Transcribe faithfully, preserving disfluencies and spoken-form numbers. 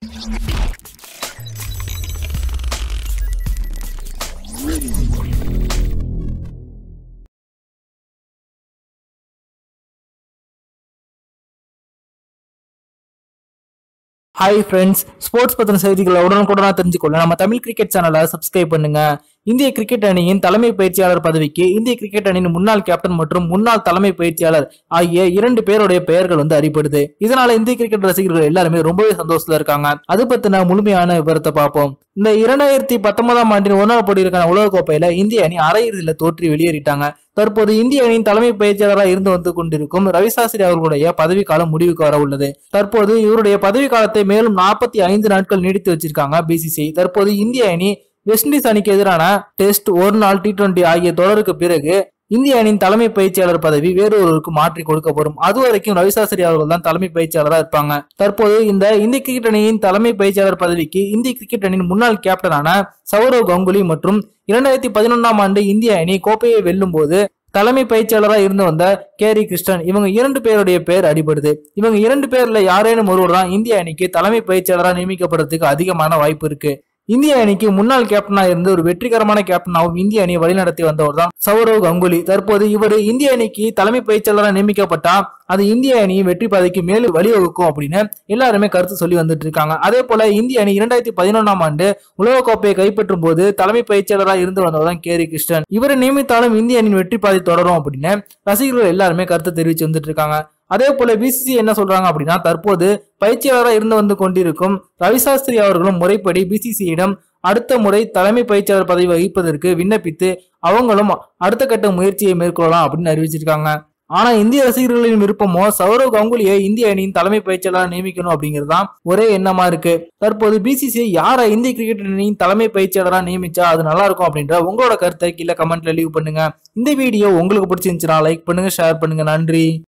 Hi friends, sports பத்தின செய்திகளை உடனுக்குடனா தெரிஞ்சுக்கொள்ள நம்ம தமிழ் கிரிக்கெட் சேனலை சப்ஸ்கிரைப் பண்ணுங்க. இந்திய கிரிக்கெட் அணியின் தலைமை பயிற்சியாளர் பதவிக்கு இந்திய கிரிக்கெட் அணியின் முன்னாள் கேப்டன் மற்றும் முன்னாள் தலைமை பயிற்சியாளர் ஆகிய இரண்டு பேருடைய பெயர்கள் வந்து அறியப்படுது. இதனால இந்திய கிரிக்கெட் ரசிகர்கள் எல்லாருமே ரொம்பவே சந்தோஷத்துல இருக்காங்க. அது பத்தின முழுமையான விவரத்தை பார்ப்போம். இந்த இரண்டாயிரத்தி பத்தொன்பதாம் ஆண்டின் ஒன்றாவது போட்டியிற்கான உலகக்கோப்பையில இந்திய அணி அரையிறுதியில தோற்றி வெளியேறிட்டாங்க. தற்போது இந்திய அணியின் தலைமை பயிற்சியாளராக இருந்து வந்து கொண்டிருக்கும் ரவி சாஸ்திரி அவர்களுடைய பதவி காலம் முடிவுக்கு வர உள்ளது. தற்போது இவருடைய பதவி காலத்தை மேலும் நாற்பத்தி ஐந்து நாட்கள் நீடித்து வச்சிருக்காங்க பிசிசிஐ. தற்போது இந்திய அணி வெஸ்ட் இண்டீஸ் அணிக்கு எதிரான டெஸ்ட், ஒரு நாள், டி டுவெண்டி ஆகிய தொடருக்கு பிறகு இந்திய அணியின் தலைமை பயிற்சியாளர் பதவி வேறொருவருக்கு மாற்றி கொடுக்கப்படும். அதுவரைக்கும் ரவி சாஸ்திரி அவர்கள் தான் தலைமை பயிற்சியாளராக இருப்பாங்க. தற்போது இந்த இந்திய கிரிக்கெட் அணியின் தலைமை பயிற்சியாளர் பதவிக்கு இந்திய கிரிக்கெட் அணியின் முன்னாள் கேப்டனான சௌரவ் கங்குலி மற்றும் இரண்டாயிரத்தி பதினொன்றாம் ஆண்டு இந்திய அணி கோப்பையை வெல்லும் போது தலைமை பயிற்சியாளராக இருந்து வந்த கேரி கிருஷ்ணன், இவங்க இரண்டு பேருடைய பேர் அடிபடுது. இவங்க இரண்டு பேர்ல யாரேனும் ஒருவர் தான் இந்திய அணிக்கு தலைமை பயிற்சியாளராக நியமிக்கப்படுறதுக்கு அதிகமான வாய்ப்பு இருக்கு. இந்திய அணிக்கு முன்னாள் கேப்டனா இருந்து ஒரு வெற்றிகரமான கேப்டனாகவும் இந்திய அணியை வழிநடத்தி வந்தவர் தான் சௌரவ் கங்குலி. தற்போது இவர் இந்திய அணிக்கு தலைமை பயிற்சியாளராக நியமிக்கப்பட்டா அது இந்திய அணியின் வெற்றி பாதைக்கு மேலும் வழிவகுக்கும் அப்படின்னு எல்லாருமே கருத்து சொல்லி வந்துட்டு இருக்காங்க. அதே போல இந்திய அணி இரண்டாயிரத்தி பதினொன்றாம் ஆண்டு உலகக்கோப்பையை கைப்பற்றும் போது தலைமை பயிற்சியாளராக இருந்து வந்தவர் தான் கேரி கிருஷ்ணன். இவரை நியமித்தாலும் இந்திய அணியின் வெற்றி பாதை தொடரும் அப்படின்னு ரசிகர்கள் எல்லாருமே கருத்து தெரிவிச்சு வந்துட்டு இருக்காங்க. அதே போல பிசிசி என்ன சொல்றாங்க அப்படின்னா, தற்போது பயிற்சியாளராக இருந்து வந்து கொண்டிருக்கும் ரவி சாஸ்திரி அவர்களும் முறைப்படி பிசிசியிடம் அடுத்த முறை தலைமை பயிற்சியாளர் பதவி வகிப்பதற்கு விண்ணப்பித்து அவங்களும் அடுத்த கட்ட முயற்சியை மேற்கொள்ளலாம் அப்படின்னு அறிவிச்சிருக்காங்க. ஆனா இந்திய ரசிகர்களின் விருப்பமோ சௌரவ் கங்குலியை இந்திய அணியின் தலைமை பயிற்சியாளராக நியமிக்கணும் அப்படிங்கிறது தான் ஒரே எண்ணமா இருக்கு. தற்போது பிசிசி யாரை இந்திய கிரிக்கெட் அணியின் தலைமை பயிற்சியாளராக நியமிச்சா அது நல்லா இருக்கும் அப்படின்ற உங்களோட கருத்தை கீழே கமெண்ட்ல லீவ் பண்ணுங்க. இந்த வீடியோ உங்களுக்கு பிடிச்சிருந்துச்சுன்னா லைக் பண்ணுங்க, ஷேர் பண்ணுங்க. நன்றி.